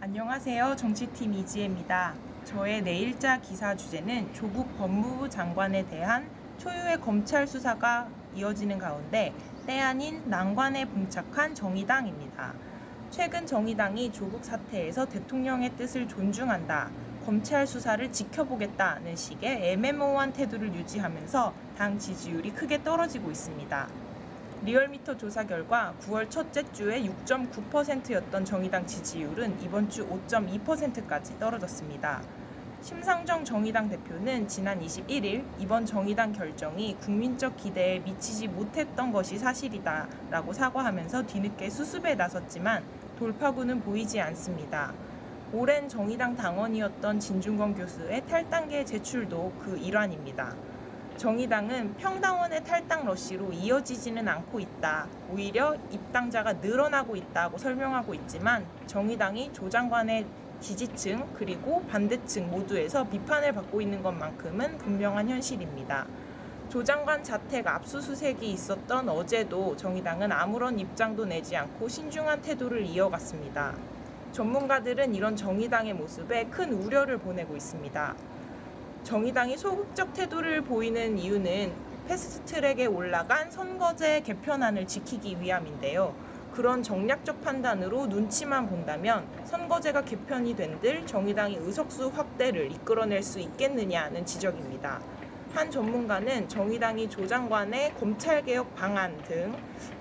안녕하세요. 정치팀 이지혜입니다. 저의 내일자 기사 주제는 조국 법무부 장관에 대한 초유의 검찰 수사가 이어지는 가운데 때 아닌 난관에 봉착한 정의당입니다. 최근 정의당이 조국 사태에서 대통령의 뜻을 존중한다, 검찰 수사를 지켜보겠다는 식의 애매모호한 태도를 유지하면서 당 지지율이 크게 떨어지고 있습니다. 리얼미터 조사 결과 9월 첫째 주에 6.9%였던 정의당 지지율은 이번 주 5.2%까지 떨어졌습니다. 심상정 정의당 대표는 지난 21일 이번 정의당 결정이 국민적 기대에 미치지 못했던 것이 사실이다라고 사과하면서 뒤늦게 수습에 나섰지만 돌파구는 보이지 않습니다. 오랜 정의당 당원이었던 진중권 교수의 탈당계 제출도 그 일환입니다. 정의당은 평당원의 탈당 러시로 이어지지는 않고 있다, 오히려 입당자가 늘어나고 있다고 설명하고 있지만 정의당이 조 장관의 지지층 그리고 반대층 모두에서 비판을 받고 있는 것만큼은 분명한 현실입니다. 조 장관 자택 압수수색이 있었던 어제도 정의당은 아무런 입장도 내지 않고 신중한 태도를 이어갔습니다. 전문가들은 이런 정의당의 모습에 큰 우려를 보내고 있습니다. 정의당이 소극적 태도를 보이는 이유는 패스트트랙에 올라간 선거제 개편안을 지키기 위함인데요. 그런 정략적 판단으로 눈치만 본다면 선거제가 개편이 된들 정의당이 의석수 확대를 이끌어낼 수 있겠느냐는 지적입니다. 한 전문가는 정의당이 조 장관의 검찰개혁 방안 등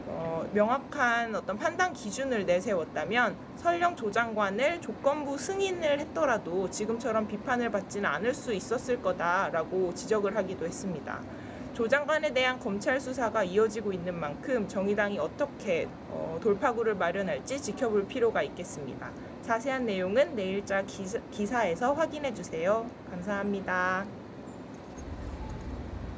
명확한 어떤 판단 기준을 내세웠다면 설령 조 장관을 조건부 승인을 했더라도 지금처럼 비판을 받지는 않을 수 있었을 거다라고 지적을 하기도 했습니다. 조 장관에 대한 검찰 수사가 이어지고 있는 만큼 정의당이 어떻게 돌파구를 마련할지 지켜볼 필요가 있겠습니다. 자세한 내용은 내일자 기사에서 확인해 주세요. 감사합니다.